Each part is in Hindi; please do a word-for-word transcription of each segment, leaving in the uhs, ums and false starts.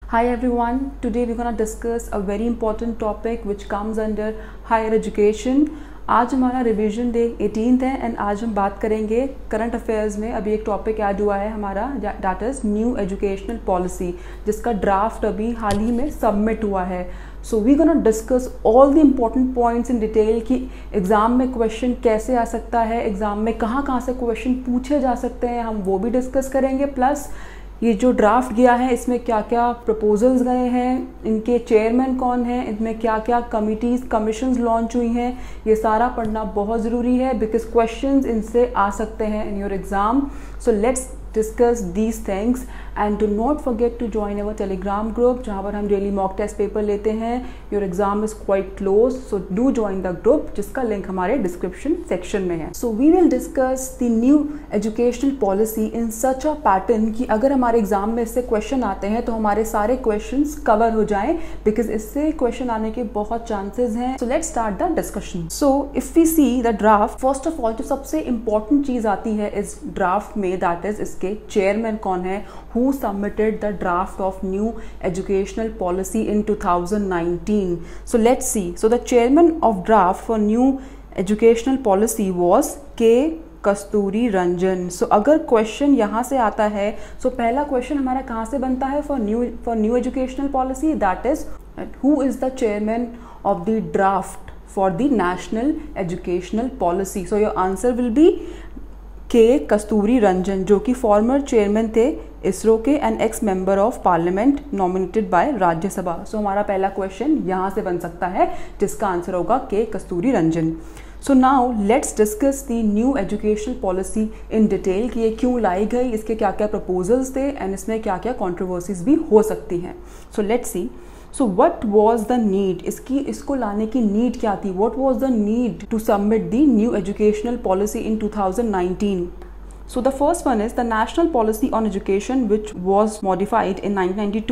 Hi everyone, today we're going to discuss a very important topic which comes under higher education. आज हमारा रिवीजन डे एटीन्थ है एंड आज हम बात करेंगे करंट अफेयर्स में अभी एक टॉपिक ऐड हुआ है हमारा, that is new educational policy, जिसका ड्राफ्ट अभी हाल ही में सबमिट हुआ है. So we gonna discuss all the important points in detail कि एग्ज़ाम में क्वेश्चन कैसे आ सकता है, एग्ज़ाम में कहाँ कहाँ से क्वेश्चन पूछे जा सकते हैं, हम वो भी डिस्कस करेंगे. प्लस ये जो ड्राफ्ट गया है इसमें क्या क्या प्रपोजल्स गए हैं, इनके चेयरमैन कौन हैं, इनमें क्या क्या कमिटीज़ कमीशंस लॉन्च हुई हैं, ये सारा पढ़ना बहुत ज़रूरी है बिकॉज क्वेश्चंस इनसे आ सकते हैं in your exam. So let's discuss these things and do not forget to join our Telegram group जहाँ पर हम डेली मॉक टेस्ट पेपर लेते हैं. Your exam is quite close, so do join the group जिसका लिंक हमारे डिस्क्रिप्शन सेक्शन में है. So we will discuss the new educational policy in such a pattern कि अगर हमारे एग्जाम में इससे क्वेश्चन आते हैं तो हमारे सारे क्वेश्चन कवर हो जाएं बिकॉज इससे क्वेश्चन आने के बहुत चांसेस हैं. So let's start the discussion. So if we see the draft, first of all जो सबसे इंपॉर्टेंट चीज़ आती है इस ड्राफ्ट में, दैट इज इसके चेयरमैन कौन है, who submitted the draft of new educational policy in two thousand nineteen. So let's see. So the chairman of draft for new educational policy was K Kasturi Rangan. So so, अगर क्वेश्चन यहाँ से आता है सो so पहला क्वेश्चन हमारा कहाँ से बनता है for new for new educational policy, that is who is the chairman of the draft for the national educational policy. So your answer will be K Kasturi Ranjan, जो कि फॉर्मर चेयरमैन थे इसरो के and ex member of parliament nominated by Rajya Sabha. So हमारा पहला क्वेश्चन यहाँ से बन सकता है जिसका आंसर होगा K Kasturi Rangan. So now let's discuss the new educational policy in detail कि ये क्यों लाई गई, इसके क्या क्या प्रपोजल्स थे एंड इसमें क्या क्या कॉन्ट्रोवर्सीज भी हो सकती हैं. So let's see. So what was the need, इसकी इसको लाने की नीड क्या थी, what was the need to submit the new educational policy in two thousand nineteen. So the first one is the national policy on education, which was modified in nineteen ninety-two,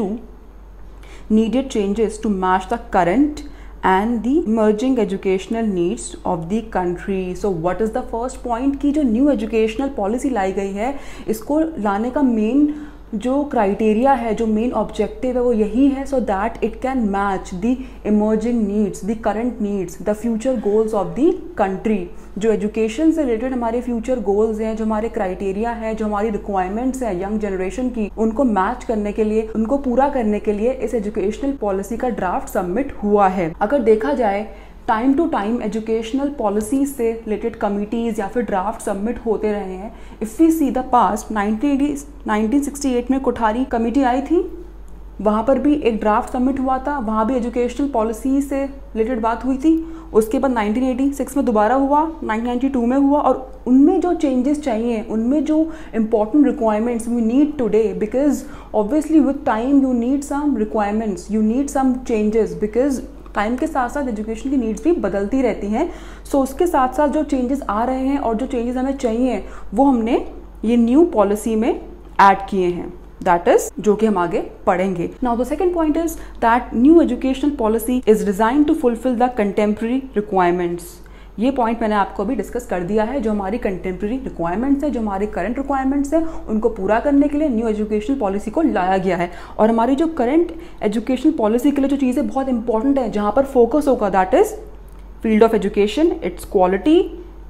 needed changes to match the current and the emerging educational needs of the country. So what is the first point कि जो new educational policy लाई गई है, इसको लाने का main जो क्राइटेरिया है, जो मेन ऑब्जेक्टिव है वो यही है so that it can match the emerging needs, the current needs, the future goals of the country. जो एजुकेशन से रिलेटेड हमारे फ्यूचर गोल्स हैं, जो हमारे क्राइटेरिया हैं, जो हमारी रिक्वायरमेंट्स हैं यंग जनरेशन की, उनको मैच करने के लिए, उनको पूरा करने के लिए इस एजुकेशनल पॉलिसी का ड्राफ्ट सबमिट हुआ है. अगर देखा जाए time to time educational policy से रिलेटेड कमिटीज़ या फिर ड्राफ्ट सबमिट होते रहे हैं. If we see the past nineteen sixty eight में कोठारी कमेटी आई थी, वहाँ पर भी एक ड्राफ्ट सबमिट हुआ था, वहाँ भी एजुकेशनल पॉलिसी से रिलेटेड बात हुई थी. उसके बाद नाइनटीन एटी सिक्स में दोबारा हुआ, नाइनटीन नाइंटी टू में हुआ, और उनमें जो चेंजेस चाहिए, उनमें जो important requirements we need today, because obviously with time you need some requirements, you need some changes, because time के साथ साथ एजुकेशन की नीड्स भी बदलती रहती हैं. सो so, उसके साथ साथ जो चेंजेस आ रहे हैं और जो चेंजेस हमें चाहिए वो हमने ये न्यू पॉलिसी में ऐड किए हैं, दैट इज जो कि हम आगे पढ़ेंगे. Now the second point is that new educational policy is design to fulfil the contemporary requirements. ये पॉइंट मैंने आपको अभी डिस्कस कर दिया है. जो हमारी कंटेम्प्रेरी रिक्वायरमेंट्स है, जो हमारी करंट रिक्वायरमेंट्स है, उनको पूरा करने के लिए न्यू एजुकेशनल पॉलिसी को लाया गया है. और हमारी जो करंट एजुकेशनल पॉलिसी के लिए जो चीज़ें बहुत इंपॉर्टेंट है, जहाँ पर फोकस होगा, that is field of education, its quality,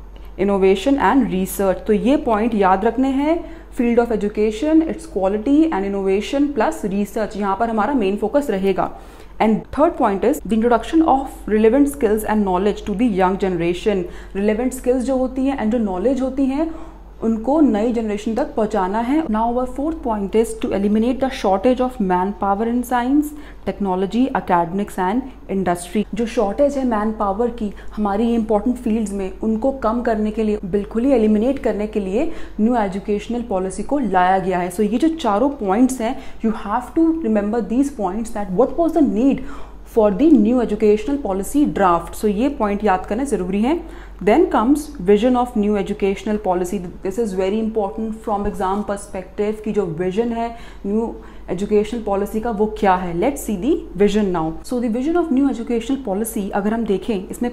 innovation and research. तो ये पॉइंट याद रखने हैं, field of education, its quality and innovation plus research, यहाँ पर हमारा मेन फोकस रहेगा. And third point is the introduction of relevant skills and knowledge to the young generation. Relevant skills जो होती हैं and जो knowledge होती हैं उनको नई जनरेशन तक पहुंचाना है. Now our fourth point is to eliminate the shortage of man power in science, technology, academics and industry. जो शॉर्टेज है मैन पावर की हमारी इंपॉर्टेंट फील्ड्स में, उनको कम करने के लिए, बिल्कुल ही एलिमिनेट करने के लिए न्यू एजुकेशनल पॉलिसी को लाया गया है. सो so, ये जो चारों पॉइंट्स हैं, you have to remember these points that what was the need for the new educational policy draft. So ये पॉइंट याद करना ज़रूरी है. Then comes vision of new educational policy. This is very important from exam perspective की जो विजन है न्यू एजुकेशनल पॉलिसी का वो क्या है. Let's see the vision now. So the vision of new educational policy अगर हम देखें, इसमें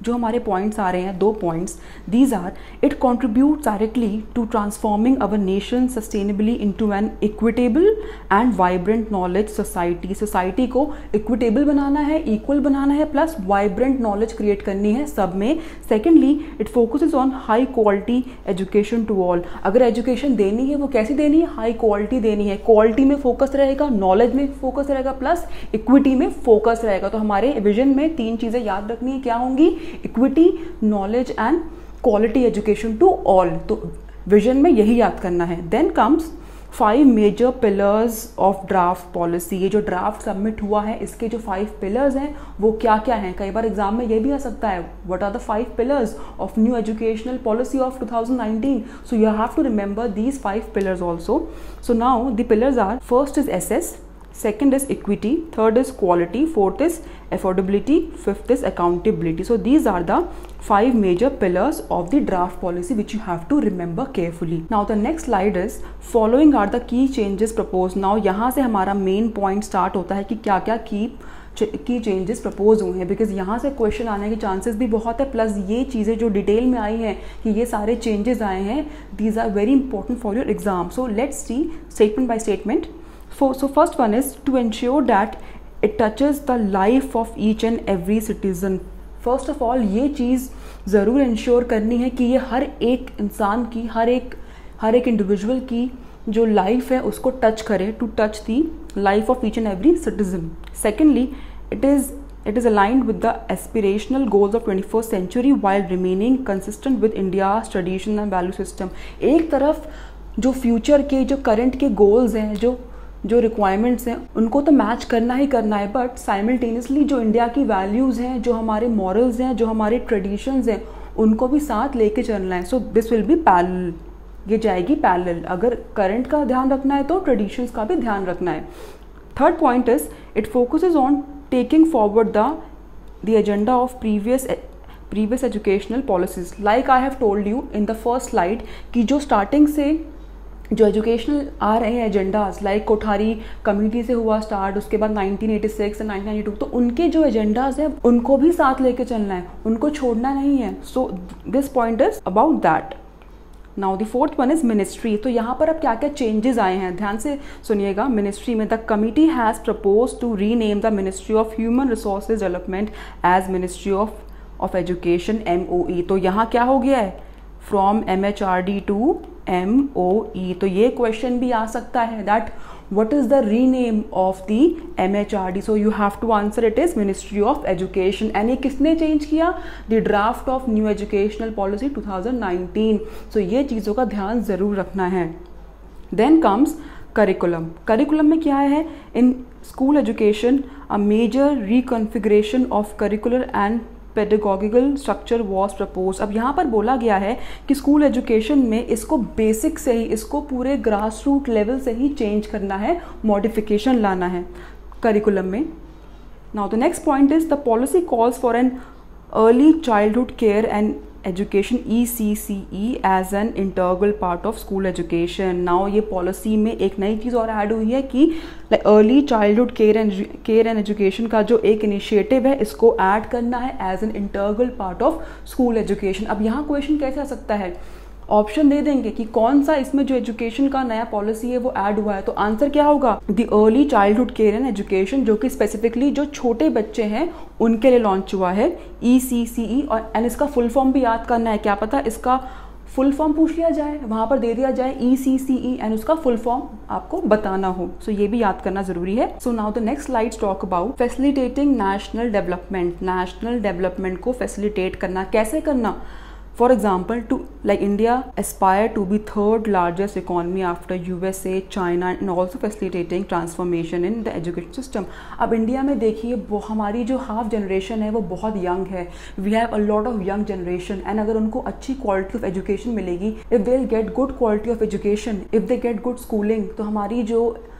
जो हमारे पॉइंट्स आ रहे हैं, दो points, these are it contribute directly to transforming our nation sustainably into an equitable and vibrant knowledge society. Society को इक्विटेबल बनाना है, इक्वल बनाना है, प्लस वाइब्रेंट नॉलेज क्रिएट करनी है सब में। Secondly it focuses on high quality education to all. अगर एजुकेशन देनी है वो कैसी देनी है, हाई क्वालिटी देनी है। क्वालिटी में फोकस रहेगा, नॉलेज में फोकस रहेगा, प्लस इक्विटी में फोकस रहेगा। तो हमारे विजन में तीन चीजें याद रखनी है, क्या होंगी, equity, knowledge and quality education to all. तो विजन में यही याद करना है। Then comes five major pillars of draft policy. ये जो ड्राफ्ट सबमिट हुआ है इसके जो फाइव पिलर्स हैं वो क्या क्या हैं। कई बार एग्जाम में ये भी आ सकता है, what are the five pillars of new educational policy of two thousand nineteen. So you have to remember these five pillars also. So now the pillars are, first is access, second is equity, third is quality, fourth is affordability, fifth is accountability. So these are the five major pillars of the draft policy which you have to remember carefully. Now the next slide is following are the key changes proposed. Now यहाँ से हमारा main point start होता है कि क्या क्या key की चेंजेस प्रपोज हुए हैं, बिकॉज यहाँ से क्वेश्चन आने के चांसेस भी बहुत है। प्लस ये चीज़ें जो डिटेल में आई हैं कि ये सारे चेंजेस आए हैं, these are very important for your exam. So let's see statement by statement. For, so first one is to ensure that it touches the life of each and every citizen. First of all ये चीज़ ज़रूर इंश्योर करनी है कि ये हर एक इंसान की, हर एक हर एक इंडिविजुअल की जो लाइफ है उसको टच करे, to touch the life of each and every citizen. Secondly it is It is aligned with the aspirational goals of twenty-first century while remaining consistent with India's tradition and value system. एक तरफ जो फ्यूचर के, जो करंट के गोल्स हैं, जो जो रिक्वायरमेंट्स हैं उनको तो मैच करना ही करना है, बट साइमल्टेनियसली जो इंडिया की वैल्यूज़ हैं, जो हमारे मॉरल्स हैं, जो हमारे ट्रेडिशंस हैं, उनको भी साथ लेके चलना है। So this will be parallel, ये जाएगी पैरेलल। अगर करंट का ध्यान रखना है तो ट्रेडिशंस का भी ध्यान रखना है। Third point is it focuses on taking forward the the agenda of previous previous educational policies. Like I have told you in the first slide कि जो स्टार्टिंग से जो एजुकेशनल आ रहे हैं एजेंडाज, लाइक कोठारी कम्युनिटी से हुआ स्टार्ट, उसके बाद नाइनटीन एटी सिक्स और नाइनटीन नाइंटी टू, तो उनके जो एजेंडाज हैं उनको भी साथ लेके चलना है, उनको छोड़ना नहीं है। So this point is about that. Now the fourth one is ministry. तो यहाँ पर अब क्या क्या चेंजेस आए हैं, ध्यान से सुनिएगा। मिनिस्ट्री में the committee has propose to rename the ministry of human resources development as ministry of of education, M O E. तो यहाँ क्या हो गया है, from M H R D to M O E. तो ये क्वेश्चन भी आ सकता है that what is the rename of the M H R D? So you have to answer it is Ministry of Education. and ये किसने चेंज किया, the draft of new educational policy two thousand nineteen. so ये चीज़ों का ध्यान ज़रूर रखना है. then comes curriculum. curriculum में क्या है, in school education a major reconfiguration of curricular and pedagogical structure was propose. अब यहाँ पर बोला गया है कि स्कूल एजुकेशन में इसको बेसिक से ही, इसको पूरे ग्रास रूट लेवल से ही चेंज करना है, मॉडिफिकेशन लाना है करिकुलम में. Now the next point is the policy calls for an early childhood care and education E C C E as an interval part of school education. Now ये पॉलिसी में एक नई चीज़ और ऐड हुई है कि early childhood care and care and education का जो एक इनिशिएटिव है इसको ऐड करना है as an interval part of school education. अब यहाँ क्वेश्चन कैसे आ सकता है, ऑप्शन दे देंगे कि कौन सा इसमें जो एजुकेशन का नया पॉलिसी है वो ऐड हुआ है, तो आंसर क्या होगा, the early childhood care and education, जो कि स्पेसिफिकली जो छोटे बच्चे हैं उनके लिए लॉन्च हुआ है, ई सी सी ई. और एंड इसका फुल फॉर्म भी याद करना है, क्या पता इसका फुल फॉर्म पूछ लिया जाए, वहाँ पर दे दिया जाए E C C E and उसका फुल फॉर्म आपको बताना हो. सो so, ये भी याद करना जरूरी है. So now the next slides talk about facilitating national development. National development को फैसिलिटेट करना, कैसे करना. For example, to like India aspire to be third largest economy after U S A, China, and also facilitating transformation in the education system. अब इंडिया में देखिए वो हमारी जो हाफ जनरेशन है वो बहुत यंग है. We have a lot of young generation and अगर उनको अच्छी क्वालिटी ऑफ एजुकेशन मिलेगी, if they will get good quality of education, if they get good schooling, तो हमारी जो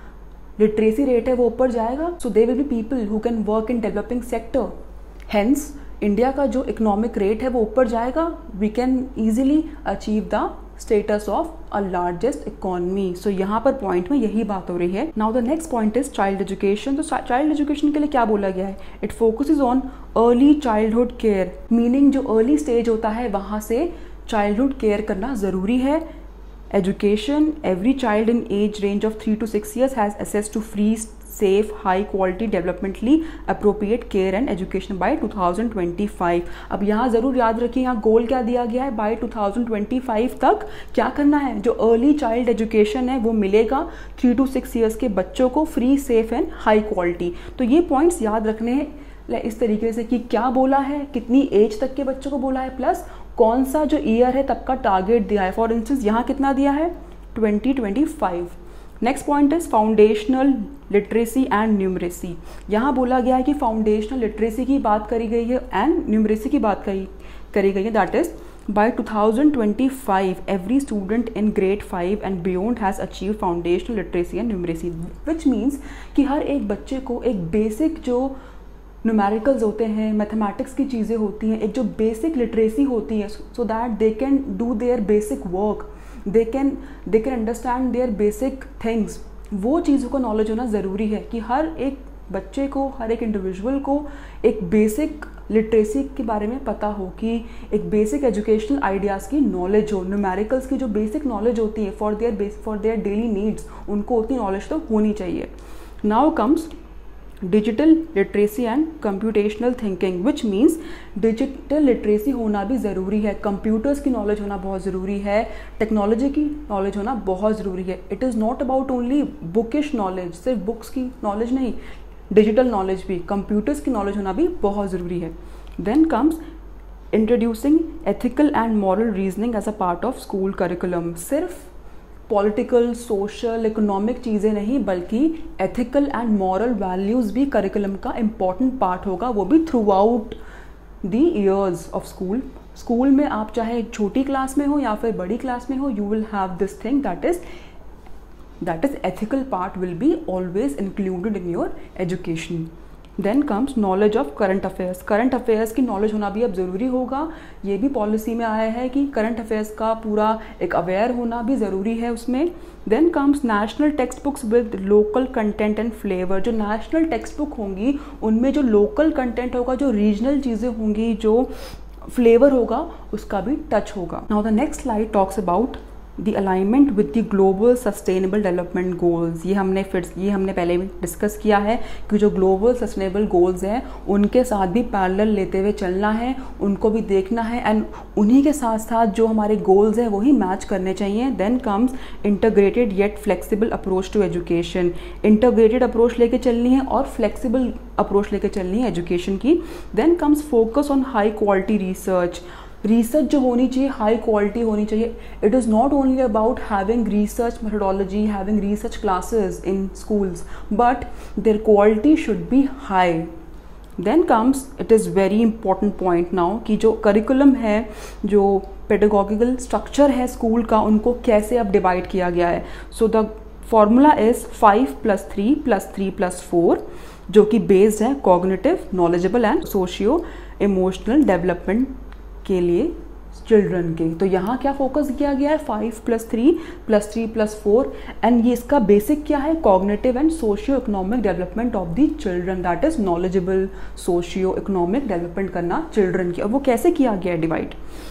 लिटरेसी रेट है वो ऊपर जाएगा. So they will be people who can work in developing sector. Hence India का जो इकोनॉमिक रेट है वो ऊपर जाएगा. We can easily achieve the status of a largest economy. So यहाँ पर पॉइंट में यही बात हो रही है। Now the next point is child education. तो चाइल्ड एजुकेशन के लिए क्या बोला गया है? It focuses on early childhood care, meaning जो अर्ली स्टेज होता है वहाँ से चाइल्डहुड केयर करना ज़रूरी है। Education, every child in age range of three to six years has access to free, safe, high quality, developmentally appropriate care and education by two thousand twenty five. अब यहाँ ज़रूर याद रखिए, यहाँ गोल क्या दिया गया है? By two thousand twenty five तक क्या करना है? जो अर्ली चाइल्ड एजुकेशन है वो मिलेगा थ्री टू सिक्स ईयर्स के बच्चों को, free, safe and high quality. तो ये पॉइंट्स याद रखने हैं इस तरीके से कि क्या बोला है, कितनी एज तक के बच्चों को बोला है, प्लस कौन सा जो ईयर है तब का टारगेट दिया है। फॉर इंस्टेंस यहाँ कितना दिया है? Twenty twenty five. Next point is foundational literacy and numeracy. यहाँ बोला गया है कि फाउंडेशनल लिटरेसी की बात करी गई है एंड न्यूमरेसी की बात करी करी गई है। That is by two thousand twenty five every student in grade five and beyond has achieve foundational literacy and numeracy, which means कि हर एक बच्चे को एक बेसिक जो न्यूमेरिकल्स होते हैं, मैथमेटिक्स की चीज़ें होती हैं, एक जो बेसिक लिटरेसी होती है, so that they can do their basic work, they can they can understand their basic things. वो चीज़ों का नॉलेज होना ज़रूरी है कि हर एक बच्चे को, हर एक इंडिविजुअल को एक बेसिक लिटरेसी के बारे में पता हो, कि एक बेसिक एजुकेशनल आइडियाज़ की नॉलेज हो, न्यूमेरिकल्स की जो बेसिक नॉलेज होती है for their base for their daily needs, उनको उतनी नॉलेज तो होनी चाहिए। Now comes digital literacy and computational thinking, which means digital literacy होना भी ज़रूरी है, कंप्यूटर्स की नॉलेज होना बहुत ज़रूरी है, टेक्नोलॉजी की नॉलेज होना बहुत ज़रूरी है। It is not about only bookish knowledge, सिर्फ बुक्स की नॉलेज नहीं, डिजिटल नॉलेज भी, कंप्यूटर्स की नॉलेज होना भी बहुत ज़रूरी है। Then comes introducing ethical and moral reasoning as a part of school curriculum. सिर्फ पॉलिटिकल, सोशल, इकोनॉमिक चीज़ें नहीं, बल्कि एथिकल एंड मॉरल वैल्यूज़ भी करिकुलम का इम्पॉर्टेंट पार्ट होगा, वो भी throughout the years of school. School में आप चाहे छोटी क्लास में हो या फिर बड़ी क्लास में हो, you will have this thing, that is that is ethical part will be always included in your education. Then comes knowledge of current affairs. Current affairs की नॉलेज होना भी अब ज़रूरी होगा, ये भी पॉलिसी में आया है कि करंट अफेयर्स का पूरा एक अवेयर होना भी ज़रूरी है उसमें। Then comes national text books with local content and flavour. जो नेशनल टेक्स्ट बुक होंगी उनमें जो लोकल कंटेंट होगा, जो रीजनल चीज़ें होंगी, जो फ्लेवर होगा, उसका भी टच होगा। Now the next slide talks about the alignment with the global sustainable development goals. ये हमने फिर ये हमने पहले भी डिस्कस किया है कि जो ग्लोबल सस्टेनेबल गोल्स हैं उनके साथ भी पैरेलल लेते हुए चलना है, उनको भी देखना है, एंड उन्हीं के साथ साथ जो हमारे गोल्स हैं वही मैच करने चाहिए। Then comes integrated yet flexible approach to education. Integrated approach लेके चलनी है और फ्लेक्सिबल अप्रोच लेके चलनी है एजुकेशन की। Then comes focus on high quality research. Research जो होनी चाहिए हाई क्वालिटी होनी चाहिए। It is not only about having research methodology, having research classes in schools, but their quality should be high. Then comes it is very important point now कि जो करिकुलम है, जो पेडागोगिकल स्ट्रक्चर है स्कूल का, उनको कैसे अब डिवाइड किया गया है। So the formula is five plus three plus three plus four, जो कि बेस्ड है cognitive, knowledgeable and socio emotional development के लिए चिल्ड्रन के। तो यहाँ क्या फोकस किया गया है? Five plus three plus three plus four, and ये इसका बेसिक क्या है? Cognitive and socio economic development of the children, that is knowledgeable, socio economic development करना चिल्ड्रन की। और वो कैसे किया गया है डिवाइड?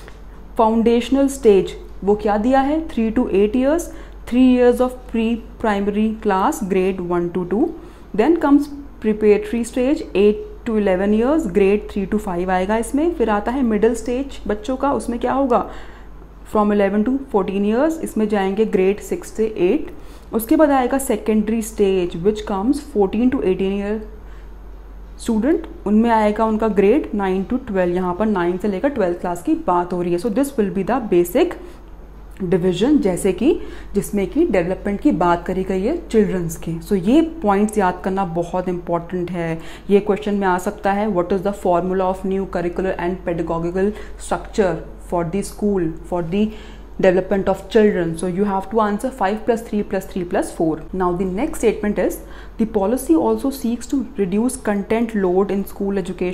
फाउंडेशनल स्टेज वो क्या दिया है? Three to eight years, three years of pre primary class, grade one to two. Then comes preparatory stage, eight to eleven years, grade three to five आएगा इसमें। फिर आता है मिडिल स्टेज बच्चों का, उसमें क्या होगा? From eleven to fourteen years, इसमें जाएंगे ग्रेड सिक्स से एट। उसके बाद आएगा secondary stage which comes fourteen to eighteen year student, उनमें आएगा उनका ग्रेड नाइन टू ट्वेल्व। यहाँ पर नाइन से लेकर ट्वेल्थ क्लास की बात हो रही है। So this will be the basic division, जैसे कि जिसमें कि डेवलपमेंट की बात करी गई है चिल्ड्रंस की। सो so, ये पॉइंट्स याद करना बहुत इंपॉर्टेंट है। ये क्वेश्चन में आ सकता है, what is the formula of new curricular and pedagogical structure for the school for the development of children. So you have to answer five plus three plus three plus four. Now the next statement is the policy also seeks to reduce content load in school education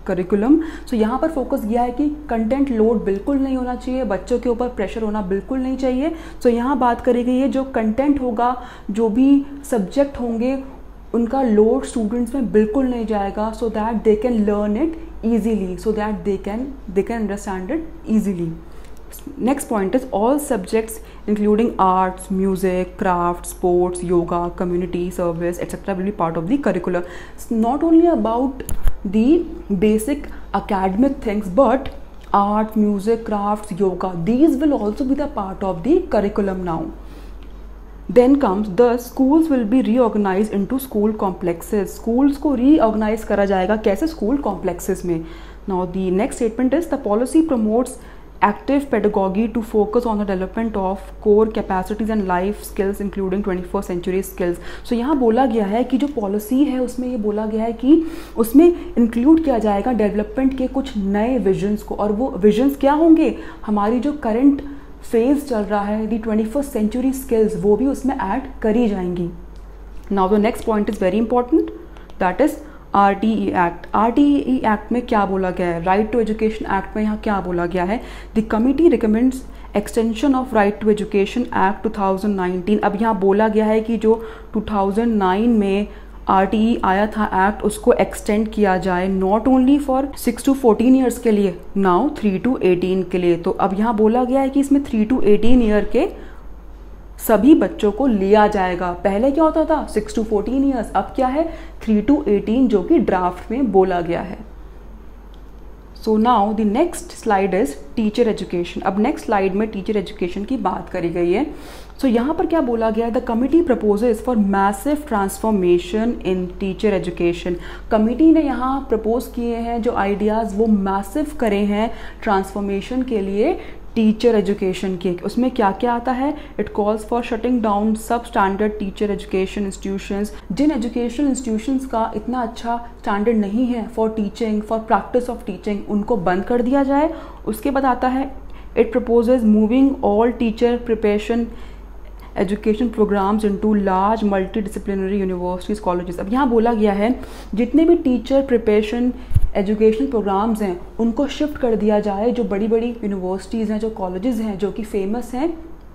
curriculum. So यहाँ पर फोकस किया है कि कंटेंट लोड बिल्कुल नहीं होना चाहिए, बच्चों के ऊपर प्रेशर होना बिल्कुल नहीं चाहिए। सो so, यहाँ बात करी गई है जो कंटेंट होगा, जो भी सब्जेक्ट होंगे, उनका लोड स्टूडेंट्स में बिल्कुल नहीं जाएगा, so that they can learn it easily, so that they can they can understand it easily. Next point is all subjects including arts, music, craft, sports, yoga, community service, et cetera will be part of the curriculum. It's not only about the basic academic things, but art, music, crafts, yoga, these will also be the part of the curriculum now. Then comes the schools will be reorganized into school complexes. Schools को reorganize करा जाएगा कैसे? School complexes में. Now the next statement is the policy promotes active pedagogy to focus on the development of core capacities and life skills including twenty-first century skills. So यहाँ बोला गया है कि जो पॉलिसी है उसमें ये बोला गया है कि उसमें इंक्लूड किया जाएगा डेवलपमेंट के कुछ नए विजन्स को, और वो विजन्स क्या होंगे? हमारी जो करंट फेज चल रहा है, the twenty first century skills, वो भी उसमें ऐड करी जाएंगी। Now the next point is very important, that is R T E act. R T E act में क्या बोला गया है? राइट टू एजुकेशन एक्ट में यहाँ क्या बोला गया है? The committee recommends extension of right to education act two thousand nineteen. अब यहाँ बोला गया है कि जो टू थाउजेंड नाइन में आर टी ई आया था एक्ट, उसको एक्सटेंड किया जाए not only for six to fourteen years के लिए, नाउ थ्री टू एटीन के लिए। तो अब यहाँ बोला गया है कि इसमें थ्री टू एटीन ईयर के सभी बच्चों को लिया जाएगा। पहले क्या होता था? सिक्स टू फोर्टीन ईयर्स, अब क्या है? थ्री टू एटीन, जो कि ड्राफ्ट में बोला गया है। So now the next slide is teacher education. अब नेक्स्ट स्लाइड में टीचर एजुकेशन की बात करी गई है। सो so, यहाँ पर क्या बोला गया है? The committee proposes for massive transformation in teacher education. Committee ने यहाँ प्रपोज किए हैं जो आइडियाज़, वो मैसिव करे हैं ट्रांसफॉर्मेशन के लिए टीचर एजुकेशन के। उसमें क्या क्या आता है? It calls for shutting down substandard teacher education institutions. जिन एजुकेशन इंस्टीट्यूशंस का इतना अच्छा स्टैंडर्ड नहीं है for teaching, for practice of teaching, उनको बंद कर दिया जाए। उसके बाद आता है it proposes moving all teacher preparation education programs into large multidisciplinary universities colleges. अब यहाँ बोला गया है जितने भी टीचर प्रिपरेशन एजुकेशन प्रोग्राम्स हैं उनको शिफ्ट कर दिया जाए, जो बड़ी बड़ी यूनिवर्सिटीज़ हैं, जो कॉलेजेस हैं, जो कि फेमस हैं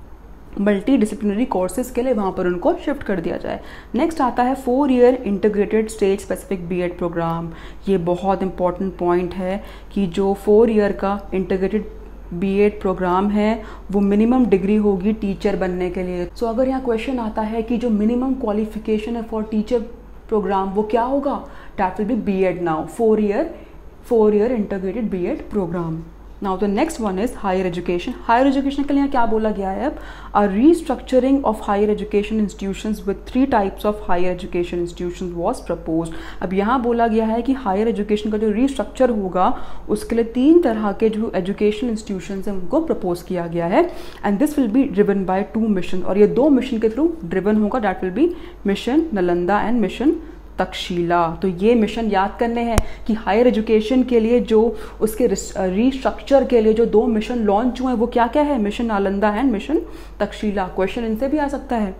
मल्टी डिसिप्लिनरी कोर्सेज के लिए, वहाँ पर उनको शिफ्ट कर दिया जाए। नेक्स्ट आता है four year integrated state specific B Ed program. ये बहुत इंपॉर्टेंट पॉइंट है कि जो फोर ईयर का इंटीग्रेटेड बीएड प्रोग्राम है वो मिनिमम डिग्री होगी टीचर बनने के लिए। सो so, अगर यहाँ क्वेश्चन आता है कि जो मिनिमम क्वालिफिकेशन है फॉर टीचर प्रोग्राम वो क्या होगा? That will be B Ed now, four year four year integrated B Ed program. Now the next one is higher education. Higher education के लिए क्या बोला गया है? अब a restructuring of higher education institutions with three types of higher education institutions was proposed. अब यहाँ बोला गया है कि हायर एजुकेशन का जो रीस्ट्रक्चर होगा उसके लिए तीन तरह के जो एजुकेशन इंस्टीट्यूशंस हैं उनको प्रपोज किया गया है, and this will be driven by two mission, और ये दो मिशन के थ्रू ड्रिवन होगा। That will be mission Nalanda and mission Takshashila. तो ये मिशन याद करने हैं कि हायर एजुकेशन के लिए जो उसके रीस्ट्रक्चर के लिए जो दो मिशन लॉन्च हुए हैं वो क्या क्या है? Mission Nalanda and mission Takshashila. Question इनसे भी आ सकता है।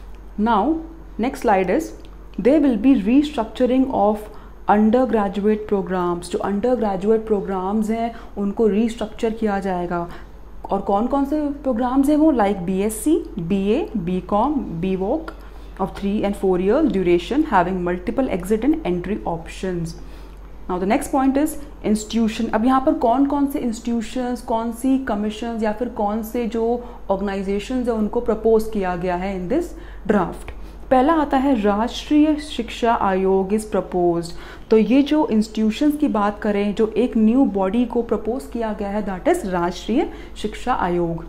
Now next slide is they will be restructuring of undergraduate programs. जो अंडर ग्रेजुएट प्रोग्राम्स हैं उनको रीस्ट्रक्चर किया जाएगा। और कौन कौन से प्रोग्राम्स हैं वो? Like B S C, B A, B com, B voc of three and four years duration having multiple exit and entry options. Now the next point is institution. अब यहाँ पर कौन कौन से institutions, कौन सी commissions या फिर कौन से जो organizations है उनको propose किया गया है in this draft. पहला आता है राष्ट्रीय शिक्षा आयोग इज प्रपोज्ड। तो ये जो इंस्टीट्यूशंस की बात करें, जो एक न्यू बॉडी को प्रपोज किया गया है, दैट इज राष्ट्रीय शिक्षा आयोग,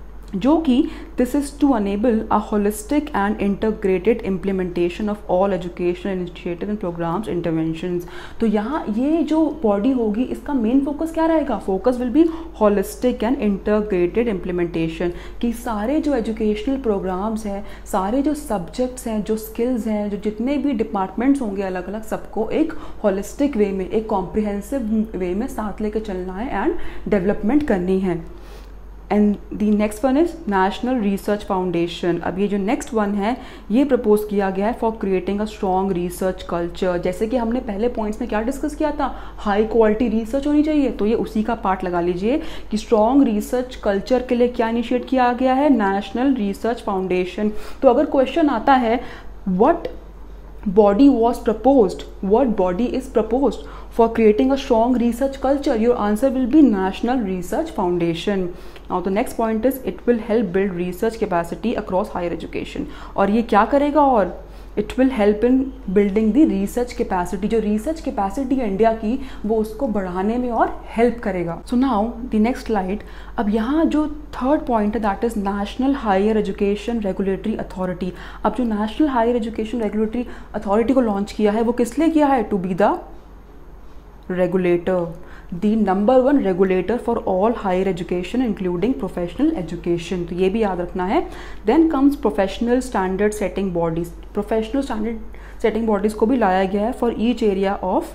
जो कि this is to enable a holistic and integrated implementation of all educational initiative and programs interventions. तो यहाँ ये जो बॉडी होगी इसका मेन फोकस क्या रहेगा? Focus will be holistic and integrated implementation, कि सारे जो एजुकेशनल प्रोग्राम्स हैं, सारे जो सब्जेक्ट्स हैं, जो स्किल्स हैं, जो जितने भी डिपार्टमेंट्स होंगे अलग अलग, सबको एक होलिस्टिक वे में, एक कॉम्प्रिहेंसिव वे में साथ लेकर चलना है एंड डेवलपमेंट करनी है। And the next one is national research foundation. अब ये जो नेक्स्ट वन है ये प्रपोज किया गया है for creating a strong research culture. जैसे कि हमने पहले पॉइंट्स में क्या डिस्कस किया था, हाई क्वालिटी रिसर्च होनी चाहिए, तो ये उसी का पार्ट लगा लीजिए कि स्ट्रॉन्ग रिसर्च कल्चर के लिए क्या इनिशिएट किया गया है, नेशनल रिसर्च फाउंडेशन। तो अगर क्वेश्चन आता है what body was proposed, what body is proposed for creating a strong research culture, your answer will be National Research Foundation. Now the next point is it will help build research capacity across higher education. और ये क्या करेगा, और it will help in building the research capacity, जो रिसर्च कैपेसिटी है इंडिया की वो उसको बढ़ाने में और हेल्प करेगा। So now the next slide. अब यहाँ जो थर्ड पॉइंट है that is national higher education regulatory authority. अब जो national higher education regulatory authority को लॉन्च किया है वो किस लिए किया है, to be the regulator, the number one regulator for all higher education including professional education, तो ये भी याद रखना है। Then comes professional standard setting bodies, professional standard setting bodies को भी लाया गया है for each area of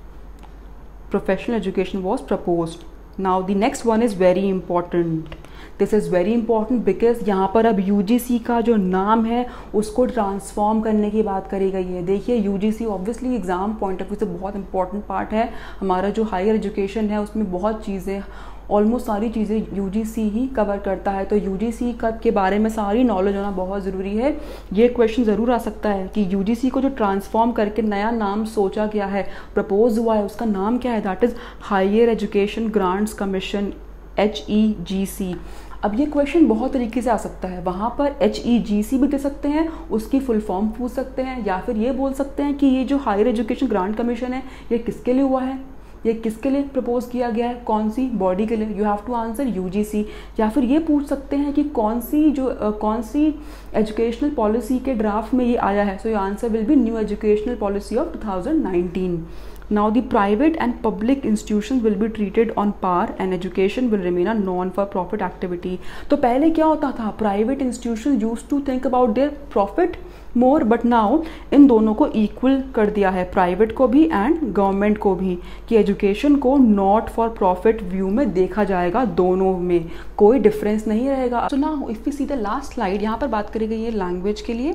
professional education was proposed. Now the next one is very important. This is very important because यहाँ पर अब यू जी सी का जो नाम है उसको ट्रांसफॉर्म करने की बात करी गई है। देखिए U G C obviously exam point of view से बहुत इंपॉर्टेंट पार्ट है। हमारा जो हायर एजुकेशन है उसमें बहुत चीज़ें, ऑलमोस्ट सारी चीज़ें you G C he cover करता है, तो यू जी सी का के बारे में सारी नॉलेज होना बहुत ज़रूरी है। ये क्वेश्चन ज़रूर आ सकता है कि यू जी सी को जो ट्रांसफॉर्म करके नया नाम सोचा गया है, प्रपोज हुआ है, उसका नाम क्या है, that is higher education grants commission, H E G C. अब ये क्वेश्चन बहुत तरीके से आ सकता है, वहाँ पर एच ई जी सी भी दे सकते हैं, उसकी फुल फॉर्म पूछ सकते हैं, या फिर ये बोल सकते हैं कि ये जो हायर एजुकेशन ग्रांट कमीशन है ये किसके लिए हुआ है, ये किसके लिए प्रपोज किया गया है, कौन सी बॉडी के लिए, you have to answer U G C. या फिर ये पूछ सकते हैं कि कौन सी जो uh, कौन सी एजुकेशनल पॉलिसी के ड्राफ्ट में ये आया है, so your answer will be new educational policy of two thousand nineteen. Now the private and public institutions will be treated on par and education will remain a non-for-profit activity. तो पहले क्या होता था, private institution used to think about their profit more, but now इन दोनों को इक्वल कर दिया है, प्राइवेट को भी एंड गवर्नमेंट को भी, कि एजुकेशन को नॉट फॉर प्रॉफिट व्यू में देखा जाएगा, दोनों में कोई डिफरेंस नहीं रहेगा। So now if we see the last slide, यहाँ पर बात करी गई है लैंग्वेज के लिए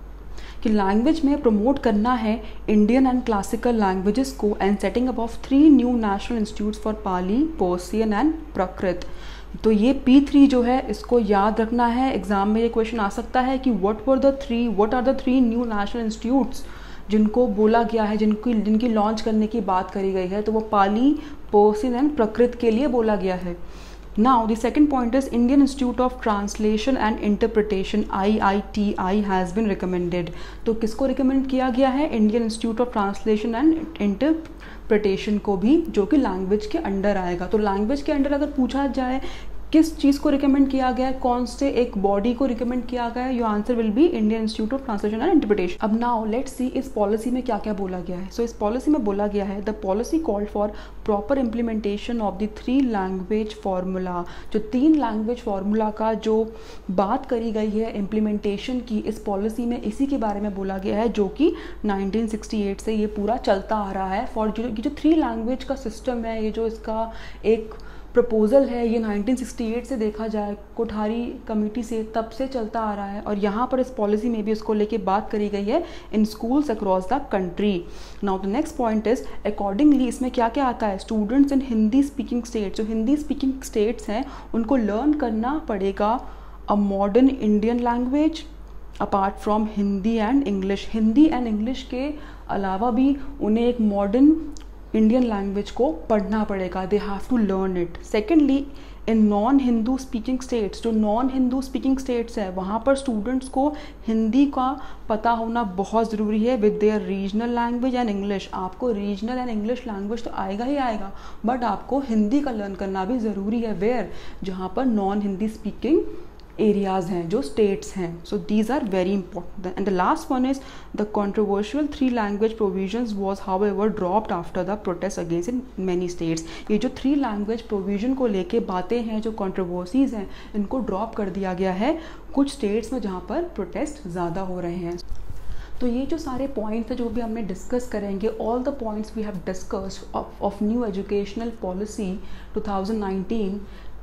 कि लैंग्वेज में प्रमोट करना है इंडियन एंड क्लासिकल लैंग्वेजेस को and setting up of three new national institutes for Pali, Persian and Prakrit. तो ये पी थ्री जो है इसको याद रखना है, एग्जाम में ये क्वेश्चन आ सकता है कि what were the three what are the three new national institutes जिनको बोला गया है, जिनकी जिनकी लॉन्च करने की बात करी गई है, तो वो पाली, पर्सियन एंड प्राकृत के लिए बोला गया है। Now the second point is Indian Institute of Translation and Interpretation I I T I has been recommended. तो किसको रिकमेंड किया गया है, Indian institute of translation and interpretation को भी, जो कि लैंग्वेज के अंडर आएगा। तो लैंग्वेज के अंडर अगर पूछा जाए किस चीज़ को रिकमेंड किया गया है, कौन से एक बॉडी को रिकमेंड किया गया है, your answer will be Indian institute of translation and interpretation. अब नाउ लेट्स सी इस पॉलिसी में क्या क्या बोला गया है। सो so, इस पॉलिसी में बोला गया है the policy called for proper implementation of the three language formula. जो तीन लैंग्वेज फार्मूला का जो बात करी गई है इम्प्लीमेंटेशन की, इस पॉलिसी में इसी के बारे में बोला गया है, जो कि नाइनटीन सिक्सटी एट से ये पूरा चलता आ रहा है। फॉर जो जो थ्री लैंग्वेज का सिस्टम है, ये जो इसका एक प्रपोजल है, ये नाइनटीन सिक्सटी एट से देखा जाए कोठारी कमेटी से, तब से चलता आ रहा है, और यहाँ पर इस पॉलिसी में भी इसको लेके बात करी गई है in schools across the country. Now the next point is accordingly इसमें क्या क्या आता है, students in Hindi speaking states, जो हिंदी स्पीकिंग स्टेट्स हैं उनको लर्न करना पड़ेगा a modern Indian language apart from Hindi and English. Hindi and English के अलावा भी उन्हें एक मॉडर्न इंडियन लैंग्वेज को पढ़ना पड़ेगा, they have to learn it. Secondly in non Hindu speaking states, जो नॉन हिंदू स्पीकिंग स्टेट्स है वहाँ पर स्टूडेंट्स को हिंदी का पता होना बहुत ज़रूरी है with their regional language and English. आपको रीजनल एंड इंग्लिश लैंग्वेज तो आएगा ही आएगा, बट आपको हिंदी का लर्न करना भी ज़रूरी है, वेयर जहाँ पर नॉन हिंदी स्पीकिंग एरियाज हैं, जो स्टेट्स हैं। So these are very important. And the last one is the controversial three language provisions was however dropped after the protest against in many states. ये जो थ्री लैंग्वेज प्रोविजन को लेके बातें हैं, जो कंट्रोवर्सीज हैं, इनको ड्रॉप कर दिया गया है कुछ स्टेट्स में जहाँ पर प्रोटेस्ट ज़्यादा हो रहे हैं। तो ये जो सारे पॉइंट्स हैं जो भी हमने डिस्कस करेंगे, all the points we have discussed of new educational policy two thousand nineteen,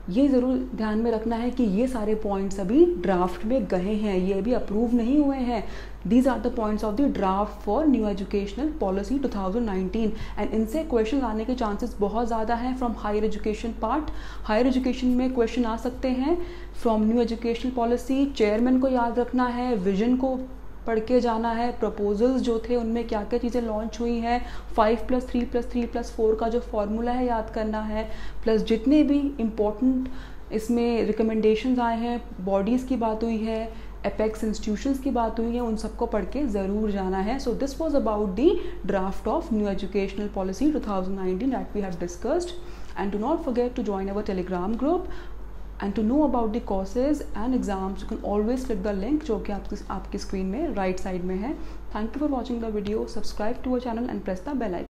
ये ज़रूर ध्यान में रखना है कि ये सारे पॉइंट्स अभी ड्राफ्ट में गए हैं, ये अभी अप्रूव नहीं हुए हैं। These are the points of the draft for new educational policy two thousand nineteen and इनसे क्वेश्चन आने के चांसेस बहुत ज़्यादा हैं from higher education part. Higher education में क्वेश्चन आ सकते हैं from new educational policy. Chairman को याद रखना है, विजन को पढ़ के जाना है, प्रपोजल्स जो थे उनमें क्या क्या चीज़ें लॉन्च हुई हैं, five plus three plus three plus four का जो फॉर्मूला है याद करना है, प्लस जितने भी इम्पोर्टेंट इसमें रिकमेंडेशंस आए हैं, बॉडीज़ की बात हुई है, एपेक्स इंस्टीट्यूशंस की बात हुई है, उन सबको पढ़ के ज़रूर जाना है। So this was about the draft of new educational policy two thousand nineteen that we have discussed and do not forget to join our Telegram group and to know about the courses and exams you can always click the link जो कि आपकी आपकी स्क्रीन में राइट साइड में है। Thank you for watching the video. Subscribe to our channel and press the bell icon.